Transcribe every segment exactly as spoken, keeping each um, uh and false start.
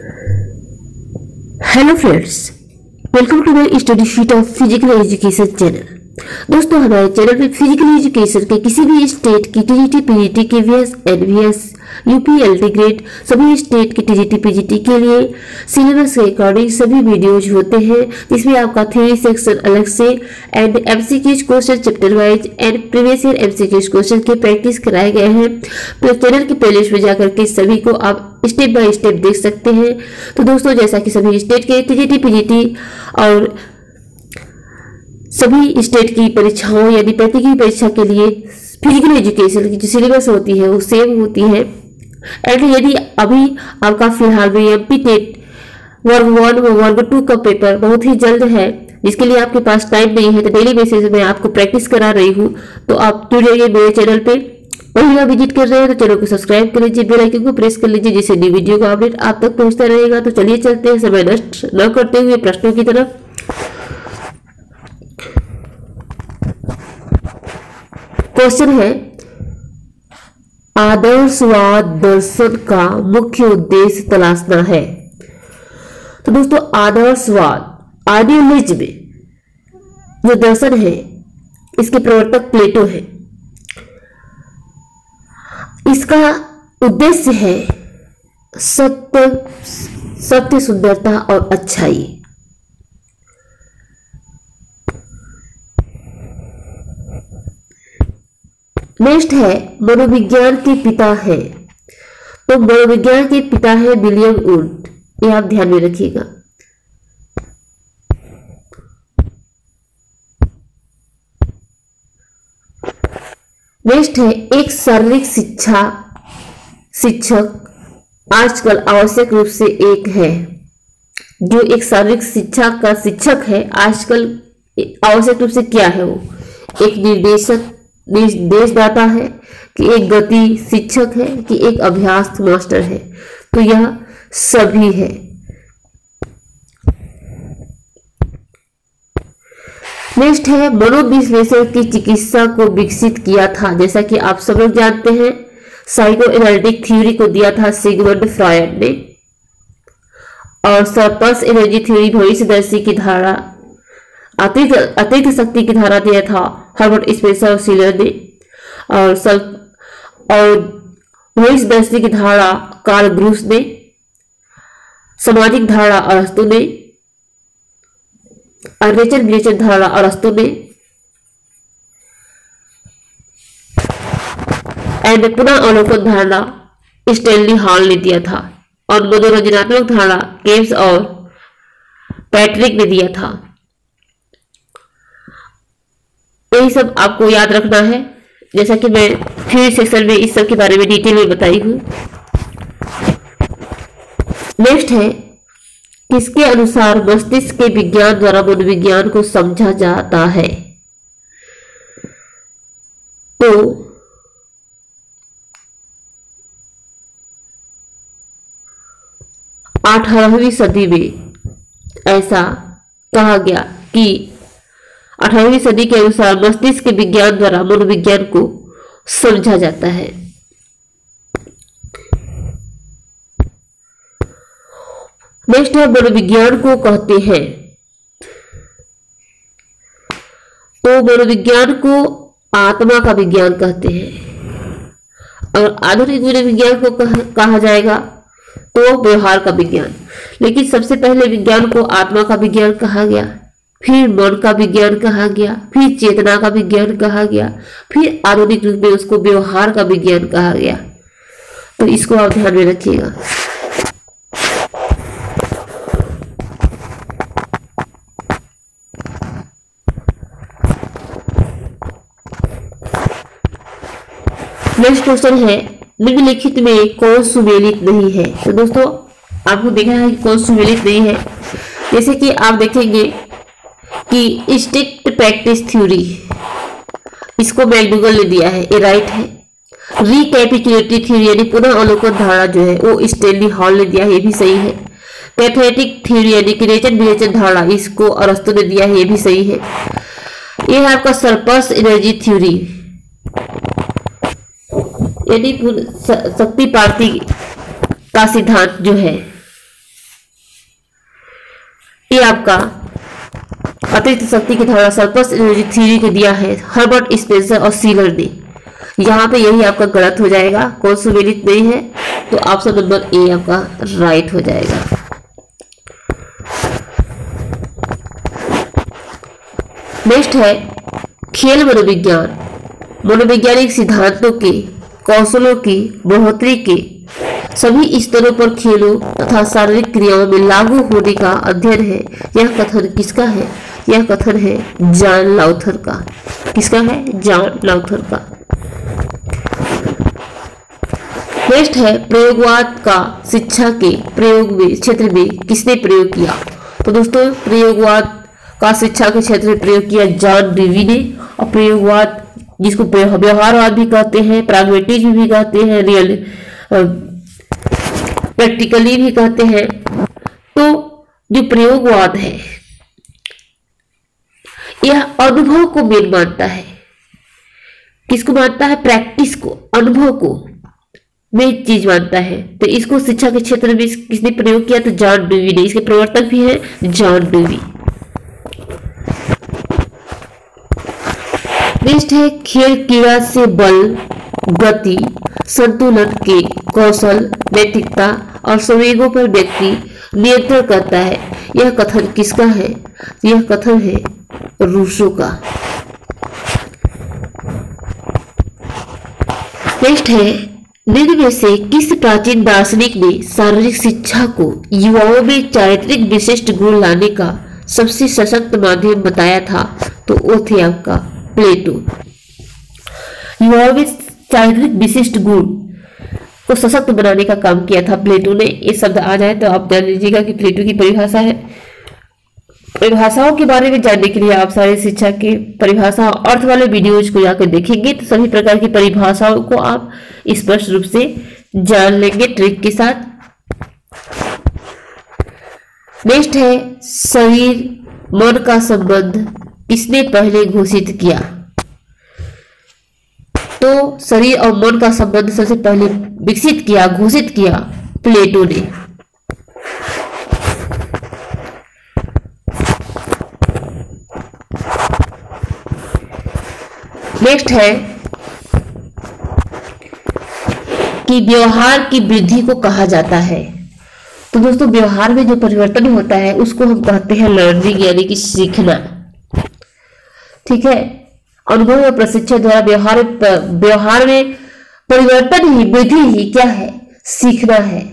Hello friends, welcome to my study sheet of physical education channel. दोस्तों, हमारे channel में physical education के किसी भी स्टेट की TGT, PGT, KVS, NVS, UP, LT grade सभी स्टेट की टीजीटी, पीजीटी के लिए सिलेबस के अकॉर्डिंग सभी वीडियोज होते हैं, जिसमें आपका थ्योरी सेक्शन अलग से and MCQs question chapter wise and previous year MCQs question की प्रैक्टिस कराए गए हैं। तो चैनल के प्लेलिस्ट में जाकर के सभी को आप स्टेप बाय स्टेप देख सकते हैं। तो दोस्तों, जैसा कि सभी स्टेट के टीजीटी, पीजीटी और सभी स्टेट की परीक्षाओं यानी प्रतियोगी परीक्षा के लिए फिजिकल एजुकेशन की जो सिलेबस होती है वो सेम होती है। एंड यदि अभी आपका फिलहाल में एमपी टेट वर्ग वन व वर्ग टू का पेपर बहुत ही जल्द है, जिसके लिए आपके पास टाइम नहीं है, तो डेली बेसिस में आपको प्रैक्टिस करा रही हूँ। तो आप जुड़ जाइए मेरे चैनल पे। पहली विजिट कर रहे हैं तो चैनल को सब्सक्राइब कर लीजिए, बेल आइकन को प्रेस कर लीजिए, जिससे न्यू वीडियो का अपडेट आप तक पहुंचता रहेगा। तो चलिए चलते हैं समय नष्ट न करते हुए प्रश्नों की तरफ। क्वेश्चन है, आदर्शवाद दर्शन का मुख्य उद्देश्य तलाशना है। तो दोस्तों, आदर्शवाद आइडियोलॉजी में जो दर्शन है, इसके प्रवर्तक प्लेटो है। इसका उद्देश्य है सत्य, सत्य, सुंदरता और अच्छाई। नेक्स्ट है, मनोविज्ञान के पिता है। तो मनोविज्ञान के पिता है विलियम वुड, ये आप ध्यान में रखिएगा। नेक्स्ट है, एक शारीरिक शिक्षा शिक्षक आजकल आवश्यक रूप से एक है। जो एक शारीरिक शिक्षा का शिक्षक है आजकल आवश्यक रूप से क्या है? वो एक निर्देशक निर्देशदाता है कि एक गति शिक्षक है कि एक अभ्यास मास्टर है? तो यह सभी है। नेक्स्ट है, मनोविश्लेषण की चिकित्सा को विकसित किया था। जैसा कि आप सब लोग जानते हैं, साइको एनालिटिक थ्योरी को दिया था सिगमंड फ्रॉयड ने, और सरप्लस एनर्जी थ्योरी, भविष्यदर्शी की धारा, अतिरिक्त अतिरिक्त शक्ति की धारा दिया था हर्बर्ट स्पेंसर और सीलर ने, और सब और भविष्यदर्शी की धारा कार्ल ग्रूस ने, सामाजिक धारा अरस्तु ने, और नेचर विवेचन धारा अरस्तु ने, एंड पुनः अवलोकन धारणा स्टैनली हॉल ने दिया था, और मनोरंजनात्मक धारणा केम्स और पैट्रिक ने दिया था। यही सब आपको याद रखना है, जैसा कि मैं थ्योरी सेक्शन में इस सब के बारे में डिटेल में बताई हूँ। नेक्स्ट है, किसके अनुसार मस्तिष्क के विज्ञान द्वारा मनोविज्ञान को समझा जाता है? तो अठारहवीं सदी में ऐसा कहा गया कि अठारहवीं सदी के अनुसार मस्तिष्क के विज्ञान द्वारा मनोविज्ञान को समझा जाता है। नेक्स्ट है, मनोविज्ञान को कहते हैं। तो मनोविज्ञान को आत्मा का विज्ञान कहते हैं, और आधुनिक मनोविज्ञान को कह, कहा जाएगा तो व्यवहार का विज्ञान। लेकिन सबसे पहले विज्ञान को आत्मा का विज्ञान कहा गया, फिर मन का विज्ञान कहा गया, फिर चेतना का विज्ञान कहा गया, फिर आधुनिक रूप में उसको व्यवहार का विज्ञान कहा गया। तो इसको आप ध्यान में रखिएगा। नेक्स्ट क्वेश्चन है, निम्नलिखित में कौन सुमेलित नहीं है? तो दोस्तों, आपको देखना है कि कौन सुमेलित नहीं है। जैसे कि आप देखेंगे कि स्ट्रिक्ट प्रैक्टिस थ्योरी, इसको मैकडूगल ने दिया है, ये राइट है। रिकैपिचुलेटरी थ्योरी यानी पुनः अवलोकन धारणा जो है वो स्टैनली हॉल ने दिया है, ये भी सही है। पैथेटिक थ्योरी यानी कि नेचर विवेचन धारणा, इसको अरस्तु ने दिया है, ये भी सही है। ये है आपका सरप्लस एनर्जी थ्योरी, यानी शक्ति प्राप्ति का सिद्धांत जो है ये आपका अतिरिक्त शक्ति की धारणा सरप्लस एनर्जी थ्योरी को दिया है हर्बर्ट स्पेंसर और सीलर ने। यहाँ पे यही आपका गलत हो जाएगा, कॉन्सोवेलिट नहीं है, तो ऑप्शन नंबर ए आपका राइट हो जाएगा। नेक्स्ट है खेल मनोविज्ञान। मनोवैज्ञानिक सिद्धांतों के कौशलों की बढ़ोतरी के सभी स्तरों पर खेलों तथा शारीरिक क्रियाओं में लागू होने का अध्ययन है। यह कथन किसका है? यह कथन है जॉन लाउथर का। किसका है? जॉन लाउथर का। नेक्स्ट है प्रयोगवाद का शिक्षा के प्रयोग में क्षेत्र में किसने प्रयोग किया? तो दोस्तों प्रयोगवाद का शिक्षा के क्षेत्र में प्रयोग किया जॉन डेवी ने। और प्रयोगवाद जिसको व्यवहारवाद भी कहते हैं, प्राग्मेटिज्म भी कहते हैं, रियल प्रैक्टिकली भी कहते हैं। तो जो प्रयोगवाद है यह अनुभव को मेन मानता है। किसको मानता है? प्रैक्टिस को, अनुभव को मेन चीज मानता है। तो इसको शिक्षा के क्षेत्र में किसने प्रयोग किया? तो जॉन डेवी ने। इसके प्रवर्तक भी है जॉन डेवी। नेक्स्ट है खेल क्रीड़ा से बल, गति, संतुलन के कौशल, नैतिकता और संवेगों पर व्यक्ति नियंत्रण करता है। यह कथन किसका है? यह कथन है रूसो का। नेक्स्ट है निम्न में से किस प्राचीन दार्शनिक ने शारीरिक शिक्षा को युवाओं में चारित्रिक विशिष्ट गुण लाने का सबसे सशक्त माध्यम बताया था? तो वो थे आपका प्लेटो। युवाओं में चारित्रिक विशिष्ट गुण को सशक्त बनाने का काम किया था प्लेटो ने। ये शब्द आ जाए तो आप जान लीजिएगा कि प्लेटो की परिभाषा है। परिभाषाओं के बारे में जानने के लिए आप सारे शिक्षा के परिभाषा अर्थ वाले वीडियोज को जाकर देखेंगे तो सभी प्रकार की परिभाषाओं को आप स्पष्ट रूप से जान लेंगे ट्रिक के साथ। नेक्स्ट है शरीर मन का संबंध किसने पहले घोषित किया? तो शरीर और मन का संबंध सबसे पहले विकसित किया, घोषित किया प्लेटो ने। नेक्स्ट है कि व्यवहार की वृद्धि को कहा जाता है। तो दोस्तों व्यवहार में जो परिवर्तन होता है उसको हम कहते हैं लर्निंग, यानी कि सीखना। ठीक है, अनुभव और प्रशिक्षण द्वारा व्यवहार व्यवहार में परिवर्तन ही, वृद्धि ही क्या है? सीखना है।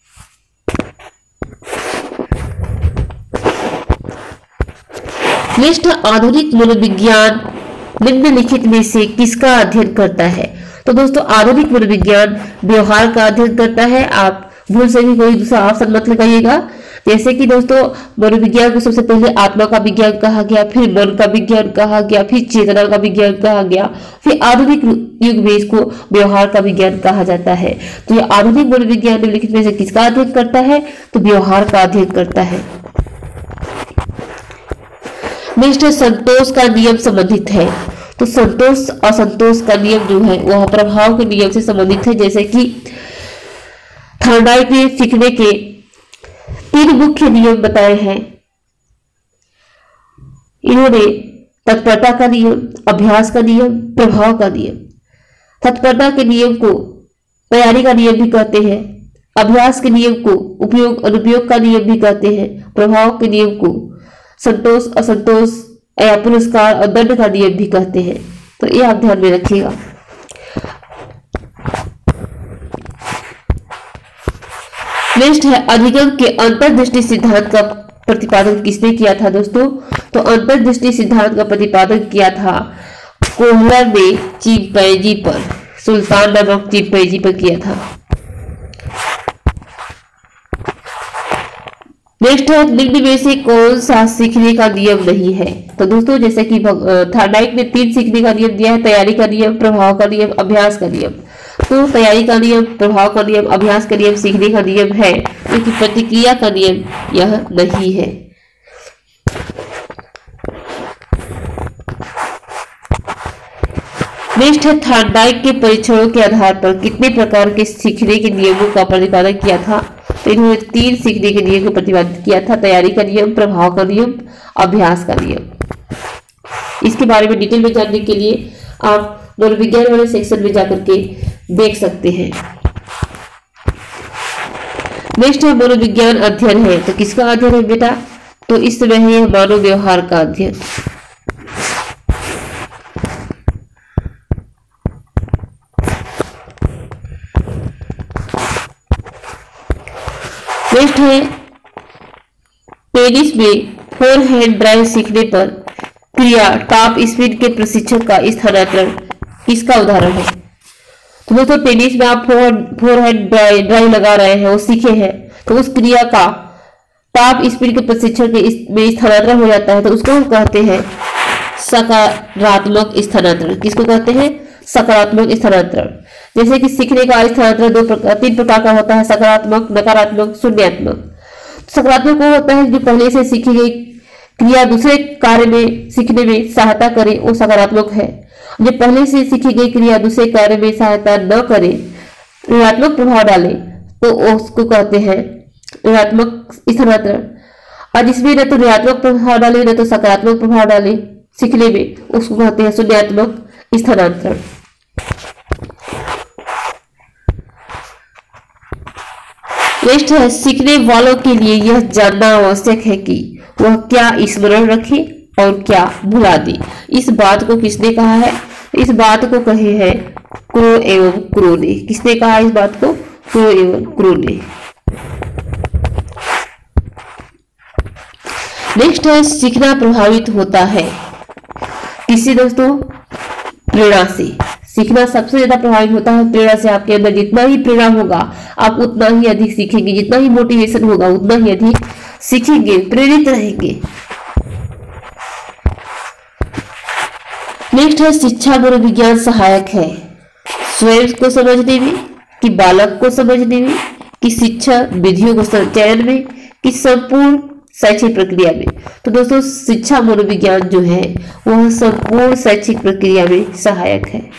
नेक्स्ट आधुनिक मनोविज्ञान निम्नलिखित में से किसका अध्ययन करता है? तो दोस्तों आधुनिक मनोविज्ञान व्यवहार का अध्ययन करता है। आप भूल से भी कोई दूसरा ऑप्शन मत लगाइएगा। जैसे कि दोस्तों मनोविज्ञान को सबसे पहले आत्मा का विज्ञान कहा गया, फिर मन का विज्ञान कहा गया, फिर चेतना का विज्ञान कहा गया, फिर आधुनिक युग में इसको व्यवहार का विज्ञान कहा जाता है। तो ये आधुनिक मनोविज्ञान निम्नलिखित में से किसका अध्ययन करता है? तो व्यवहार का अध्ययन करता है। नेक्स्ट संतोष का नियम संबंधित है। तो संतोष असंतोष का नियम जो है वह प्रभाव के नियम से संबंधित है। जैसे कि थॉर्नडाइक ने सीखने के तीन मुख्य नियम बताए हैं। इन्होंने तत्परता का नियम, अभ्यास का नियम, प्रभाव का नियम। तत्परता के नियम को तैयारी का नियम भी कहते हैं, अभ्यास के नियम को उपयोग अनुपयोग का नियम भी कहते हैं, प्रभाव के नियम को संतोष असंतोष या पुरस्कार और दंड का नियम भी कहते हैं। तो ये आप ध्यान में रखिएगा। नेक्स्ट है अधिगम के अंतर्दृष्टि सिद्धांत का प्रतिपादन किसने किया था दोस्तों? तो अंतर्दृष्टि सिद्धांत का प्रतिपादन किया था कोहलर ने चिंपैंजी पर, सुल्तान नामक चिंपैंजी पर किया था। नेक्स्ट है निम्न में से कौन सा सीखने का नियम नहीं है? तो दोस्तों जैसे कि थॉर्नडाइक ने तीन सीखने का नियम दिया है, तैयारी का नियम, प्रभाव का नियम, अभ्यास का नियम। तो तैयारी का नियम, प्रभाव का नियम, अभ्यास का नियम सीखने का नियम है, क्योंकि प्रतिक्रिया का नियम यह नहीं है। नेक्स्ट है थॉर्नडाइक के परीक्षणों के आधार पर कितने प्रकार के सीखने के नियमों का प्रतिपादन किया था? तो इन्होंने तीन सीखने के नियम को प्रतिपादित किया था, तैयारी का नियम, प्रभाव का नियम, अभ्यास का नियम। इसके बारे में डिटेल में जानने के लिए आप मनोविज्ञान वाले सेक्शन में जाकर के देख सकते हैं। नेक्स्ट है मनोविज्ञान अध्ययन है, तो किसका अध्ययन है बेटा? तो इस समय है यह मानव व्यवहार का अध्ययन। नेक्स्ट है टेनिस में फोर हैंड ड्राइव सीखने पर क्रिया टॉप स्पीड के प्रशिक्षक का स्थानांतरण किसका उदाहरण है? तो दोस्तों टेनिस में आप फोर फोर हैंड ड्राइव लगा रहे हैं, वो सीखे हैं, तो उस क्रिया का टॉप स्पीड के प्रशिक्षण के में स्थानांतरण हो जाता है, तो उसको हम कहते हैं सकारात्मक स्थानांतरण। किसको कहते हैं? सकारात्मक स्थानांतरण। जैसे कि सीखने का स्थानांतरण दो प्रकार तीन प्रकार का होता है, सकारात्मक, नकारात्मक, शून्यात्मक। सकारात्मक वो होता है जो पहले से सीखी गई क्रिया दूसरे कार्य में सीखने में सहायता करे, वो सकारात्मक है। जो पहले से सीखी गई क्रिया दूसरे कार्य में सहायता न करे, ऋणात्मक प्रभाव डाले, तो उसको कहते हैं ऋणात्मक स्थानांतरण। और जिसमें न तो ऋणात्मक प्रभाव डाले न तो सकारात्मक प्रभाव डाले सीखने में, उसको कहते हैं शून्यात्मक स्थानांतरण। नेक्स्ट है सीखने वालों के लिए यह जानना आवश्यक है कि वह क्या स्मरण रखे और क्या भुला दे। इस बात को किसने कहा है? इस बात को कहे हैं क्रो एवं क्रो ने। किसने कहा इस बात को? क्रो एवं क्रो ने। नेक्स्ट है सीखना प्रभावित होता है किससे दोस्तों? प्रेरणा से। सीखना सबसे ज्यादा प्रभावित होता है प्रेरणा से। आपके अंदर जितना ही प्रेरणा होगा आप उतना ही अधिक सीखेंगे, जितना ही मोटिवेशन होगा उतना ही अधिक सीखेंगे, प्रेरित रहेंगे। नेक्स्ट है शिक्षा मनोविज्ञान सहायक है स्वयं को समझने में, कि बालक को समझने में, कि शिक्षा विधियों को चयन में, कि संपूर्ण शैक्षिक प्रक्रिया में। तो दोस्तों शिक्षा मनोविज्ञान जो है वह संपूर्ण शैक्षिक प्रक्रिया में सहायक है।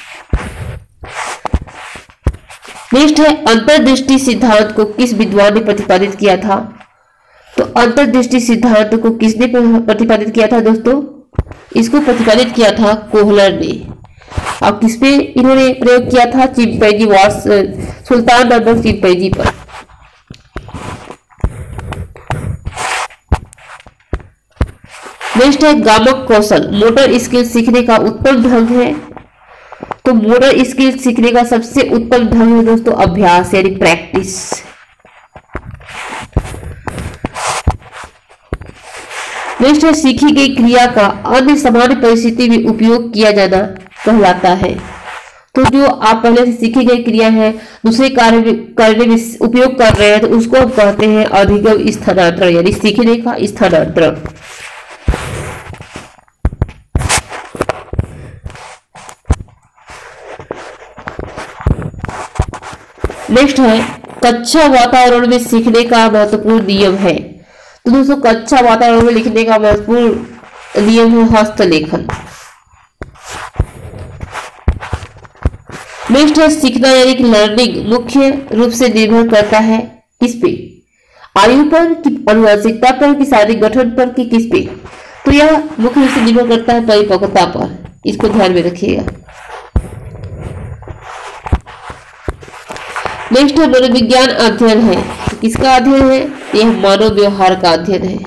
नेक्स्ट है अंतर्दृष्टि सिद्धांत को किस विद्वान ने प्रतिपादित किया था? तो अंतर्दृष्टि सिद्धांत को किसने प्रतिपादित किया था दोस्तों? इसको प्रतिपादित किया था कोहलर ने। अब किस पे इन्होंने प्रयोग किया था? चिंपैंजी वाट्स सुल्तान नामक चिंपैंजी पर। नेक्स्ट है गामक कौशल मोटर स्किल सीखने का उत्तम ढंग है। तो मोटर स्किल सीखने का सबसे उत्तम ढंग है दोस्तों अभ्यास यानी प्रैक्टिस। नेक्स्ट है सीखी गई क्रिया का अन्य सामान्य परिस्थिति में उपयोग किया जाना कहलाता है। तो जो आप पहले से सीखी गई क्रिया है दूसरे कार्य में करने में उपयोग कर रहे हैं, तो उसको हम कहते हैं अधिगम स्थानांतरण यानी सीखने का स्थानांतरण। नेक्स्ट है कक्षा वातावरण में सीखने का महत्वपूर्ण नियम है। तो दोस्तों कक्षा वातावरण में लिखने का महत्वपूर्ण नियम है हस्तलेखन। नेक्स्ट है सीखना यानी कि लर्निंग मुख्य रूप से निर्भर करता है किस पे? आयु पर, कि आनुवंशिकता पर, कि शारीरिक गठन पर, कि किस पे? तो यह मुख्य रूप से निर्भर करता है परिपक्वता पर। इसको ध्यान में रखिएगा। नेक्स्ट है मनोविज्ञान अध्ययन है। तो किसका अध्ययन है? यह मानव व्यवहार का अध्ययन है।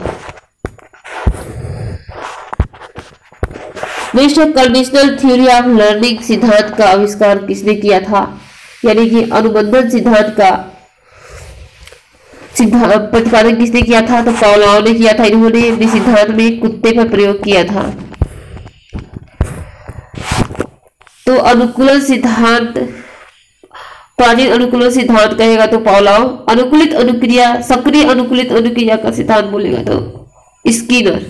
नेक्स्ट है कंडीशनल थ्योरी ऑफ लर्निंग सिद्धांत का आविष्कार किसने किया था? यानी कि अनुबंधन सिद्धांत का सिद्धांत प्रतिपादन किसने किया था? तो पावलोव ने किया था। इन्होंने अपने सिद्धांत में कुत्ते पर प्रयोग किया था। तो अनुकूलन सिद्धांत प्राचीन अनुकूलन सिद्धांत कहेगा तो पावलोव, अनुकूलित अनुक्रिया सक्रिय अनुकूलित अनुक्रिया का सिद्धांत बोलेगा तो स्किनर।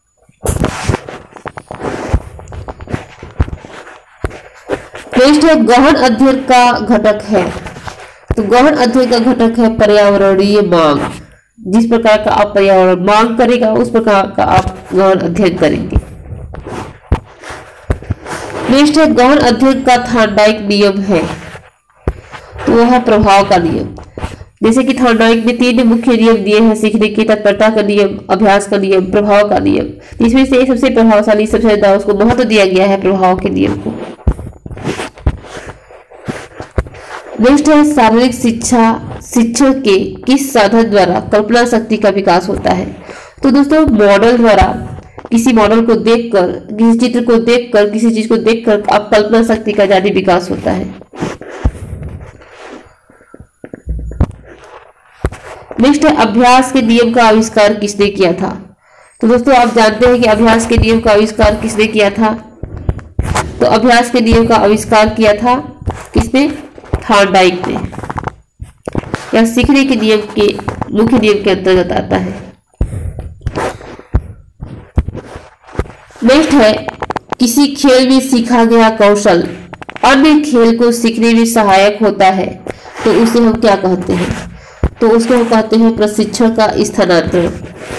नेक्स्ट है गहन अध्ययन का घटक है। तो गहन अध्ययन का घटक है पर्यावरणीय मांग। जिस प्रकार का आप पर्यावरण मांग करेगा उस प्रकार का आप गहन अध्ययन करेंगे। नेक्स्ट है गहन अध्ययन का थार्मोडायनामिक नियम है। तो वह है प्रभाव का नियम। जैसे कि थॉर्नडाइक ने तीन मुख्य नियम दिए हैं सीखने के, तत्परता का नियम, अभ्यास का नियम, प्रभाव का नियम। इसमें से सबसे प्रभावशाली, सबसे ज्यादा उसको महत्व दिया गया है प्रभाव के नियम को। नेक्स्ट है शारीरिक शिक्षा शिक्षक के किस साधन द्वारा कल्पना शक्ति का विकास होता है। तो दोस्तों मॉडल द्वारा, किसी मॉडल को देखकर, किसी चित्र को देखकर, किसी चीज को देखकर आप कल्पना शक्ति का जारी विकास होता है। नेक्स्ट है अभ्यास के नियम का आविष्कार किसने किया था। तो दोस्तों आप जानते हैं कि अभ्यास के नियम का आविष्कार किसने किया था। तो अभ्यास के नियम का आविष्कार किया था किसने? थॉर्नडाइक ने। यह सीखने के नियम के मुख्य नियम के अंतर्गत आता है। नेक्स्ट है किसी खेल में सीखा गया कौशल अन्य खेल को सीखने में सहायक होता है तो उसे हम क्या कहते हैं? तो उसको हम कहते हैं प्रशिक्षण का स्थानांतरण।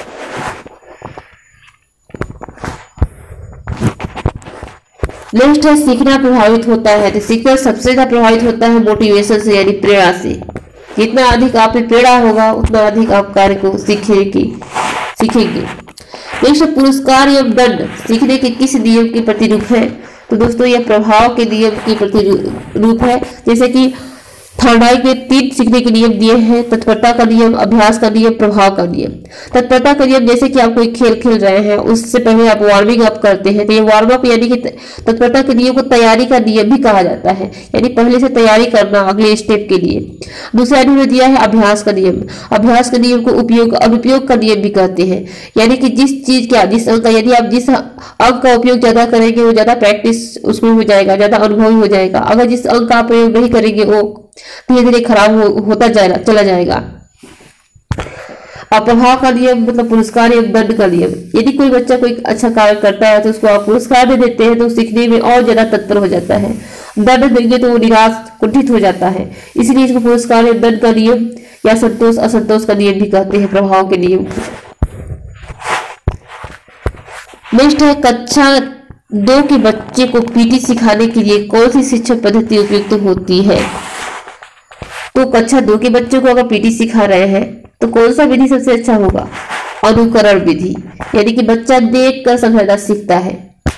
नेक्स्ट है सीखना प्रभावित होता है। तो सीखना सबसे ज्यादा प्रभावित होता है मोटिवेशन से, यानी प्रेरणा से। जितना अधिक आप में प्रेरणा होगा उतना अधिक आप कार्य को सीखेंगे सीखेंगे नेक्स्ट पुरस्कार एवं दंड सीखने के किस नियम के प्रतिरूप है? तो दोस्तों यह प्रभाव के नियम के प्रतिरूप है। जैसे कि थॉर्नडाइक ने तीन सीखने के नियम दिए हैं, तत्परता का नियम, अभ्यास का नियम, प्रभाव का नियम। तत्परता का नियम जैसे कि आप कोई खेल खेल रहे हैं, उससे पहले आप वार्मिंग अप करते हैं, तो ये वार्म अप यानी कि तत्परता के नियम को तैयारी का नियम भी कहा जाता है, यानी पहले से तैयारी करना अगले स्टेप के लिए। दूसरा नियम दिया है अभ्यास का नियम। अभ्यास के नियम को उपयोग अनुपयोग का नियम भी कहते हैं, यानी कि जिस चीज का जिस अंक का यदि आप जिस अंक का उपयोग ज्यादा करेंगे वो ज्यादा प्रैक्टिस उसमें हो जाएगा, ज्यादा अनुभव हो जाएगा। अगर जिस अंक का प्रयोग नहीं करेंगे वो धीरे धीरे खराब हो, होता जाएगा चला जाएगा। और प्रभाव का नियम मतलब पुरस्कार एवं दंड का नियम। यदि कोई बच्चा कोई अच्छा कार्य करता है तो उसको आप पुरस्कार दे देते हैं तो सीखने में और ज्यादा तत्पर हो जाता है। दंड देंगे तो वो निराश कुंठित हो जाता है, इसलिए इसको पुरस्कार एवं दंड का नियम या संतोष असंतोष का नियम भी कहते हैं, प्रभाव के नियम को। नेक्स्ट है कक्षा दो के बच्चे को पीटी सिखाने के लिए कौन सी शिक्षण पद्धति उपयुक्त तो होती है? तो कक्षा दो के बच्चों को अगर पीटी सिखा रहे हैं तो कौन सा विधि सबसे अच्छा होगा? अनुकरण विधि, यानी कि बच्चा देख कर समझना सीखता है।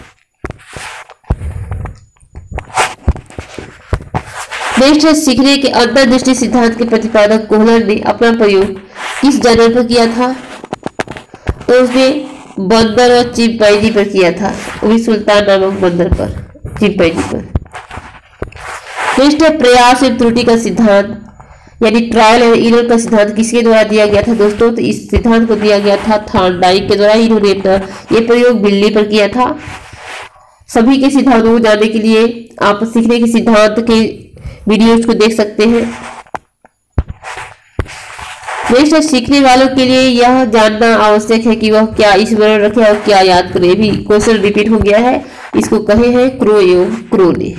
नेक्स्ट है सीखने के अंतर्दृष्टि सिद्धांत के प्रतिपादक कोहलर ने अपना प्रयोग किस जानवर पर किया था? तो उसने बंदर और चिंपैंजी पर किया था, वो भी सुल्तान नामक बंदर पर, चिंपैंजी पर। नेक्स्ट है प्रयास एवं त्रुटि का सिद्धांत, यानी ट्रायल एंड एरर का सिद्धांत किसके द्वारा दिया गया था दोस्तों? तो इस सिद्धांत को दिया गया था थॉर्नडाइक के द्वारा। इन्होंने ये प्रयोग बिल्ली पर किया था। सभी के सिद्धांतों को जानने के लिए आप सीखने के सिद्धांत के वीडियोज को देख सकते हैं। नेक्स्ट है सीखने वालों के लिए यह जानना आवश्यक है कि वह क्या स्मरण रखे और क्या याद करे। भी क्वेश्चन रिपीट हो गया है, इसको कहे हैं क्रो एवं क्रो ने।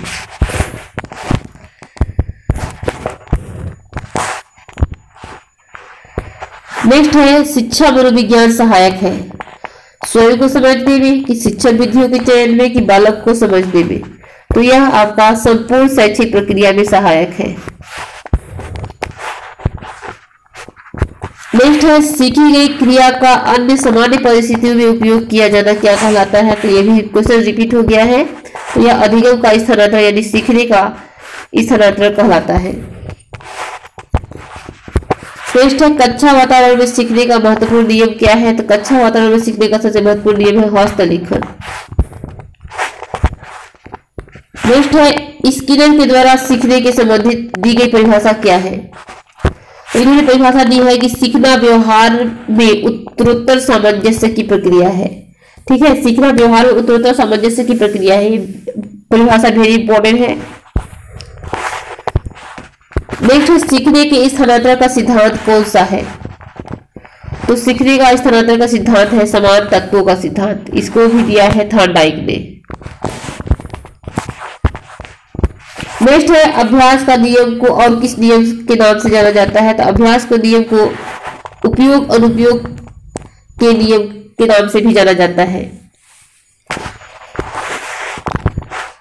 नेक्स्ट है शिक्षा मनोविज्ञान सहायक है स्वयं को समझने में कि शिक्षण विधियों के चयन में कि बालक को समझने में। तो यह आपका संपूर्ण शैक्षिक प्रक्रिया में सहायक है। नेक्स्ट है सीखी गई क्रिया का अन्य सामान्य परिस्थितियों में उपयोग किया जाना क्या कहलाता है? तो यह भी क्वेश्चन रिपीट हो गया है। तो यह अधिगम का स्थानांतरण यानी सीखने का स्थानांतरण कहलाता है। नेक्स्ट है कक्षा वातावरण में सीखने का महत्वपूर्ण नियम क्या है? तो कक्षा वातावरण में सीखने का सबसे महत्वपूर्ण नियम है हस्तलेखन। नेक्स्ट है स्किनर के द्वारा सीखने के संबंधित दी गई परिभाषा क्या है? इन्होंने परिभाषा दी है कि सीखना व्यवहार में उत्तरोत्तर सामंजस्य की प्रक्रिया है। ठीक है, सीखना व्यवहार में उत्तरोत्तर सामंजस्य की प्रक्रिया है। परिभाषा वेरी इंपॉर्टेंट है। नेक्स्ट सीखने के स्थानांतरण का सिद्धांत कौन सा है? तो सीखने का स्थानांतरण का सिद्धांत है समान तत्वों का सिद्धांत। इसको भी दिया है थॉर्नडाइक ने। नेक्स्ट है अभ्यास का नियम को और किस नियम के नाम से जाना जाता है? तो अभ्यास के नियम को उपयोग अनुपयोग के नियम के नाम से भी जाना जाता है।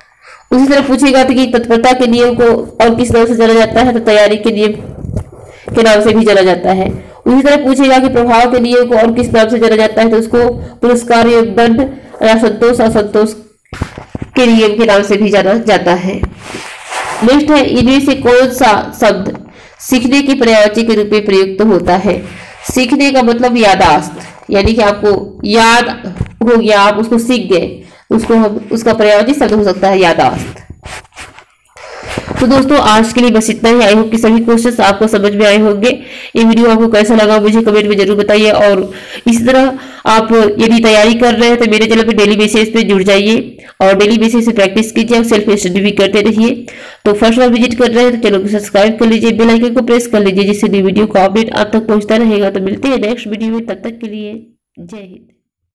उसी तरह पूछेगा कि तत्परता के नियम को और किस नाम से जाना जाता है? तो तैयारी के नियम के नाम से भी जाना जाता है। उसी तरह पूछेगा कि प्रभाव के नियम को और किस नाम से जाना जाता है, तो उसको पुरस्कार या दंड या संतोष असंतोष के नियम के नाम से भी जाना जाता है। नेक्स्ट है, इनमें से कौन सा शब्द सीखने की पर्यायवाची के रूप में प्रयुक्त होता है। सीखने का मतलब यादाश्त, यानी कि आपको याद हो गया, आप उसको सीख गए, उसको हम उसका पर्यायवाची शब्द हो सकता है यादाश्त। तो दोस्तों आज के लिए बस इतना ही। आई होप कि सभी क्वेश्चंस आपको समझ में आए होंगे। ये वीडियो आपको कैसा लगा मुझे कमेंट में जरूर बताइए, और इसी तरह आप यदि तैयारी कर रहे हैं तो मेरे चैनल पे डेली बेसिस पे जुड़ जाइए और डेली बेसिस पे प्रैक्टिस कीजिए और सेल्फ स्टडी भी करते रहिए। तो फर्स्ट बार विजिट कर रहे हैं तो चैनल को सब्सक्राइब कर लीजिए, बेल आइकन को प्रेस कर लीजिए, जिससे नई वीडियो का अपडेट आप तक पहुंचता रहेगा। तो मिलते हैं नेक्स्ट वीडियो में, तब तक के लिए जय हिंद।